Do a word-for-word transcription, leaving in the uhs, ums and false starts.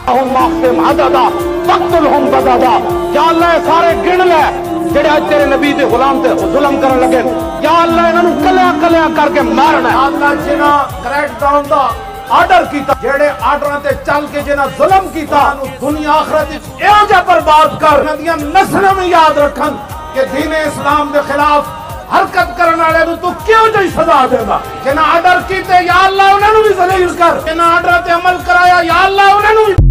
सारे गिन ले जेड़े तेरे नबी दे गुलाम ते जुल्म करन लगे, या अल्लाह इन्हां नूं कलियां कलियां करके मारना है। अल्लाह जिन्हां क्रैक डाउन दा आर्डर कीता, जेड़े आर्डरां ते चल के जिन्हां जुल्म कीता, दुनिया आखिरत विच इहो जिहा बर्बाद कर, इन्हां दियां नस्लां में याद रखन कि दीन इस्लाम के खिलाफ हरकत करने वाले तू क्यों जी सजा देगा। जिन्हें आर्डर किए या अल्लाह उन्होंने भी जलील कर, जिन्हें आर्डर ते अमल कराया या अल्लाह उन्होंने भी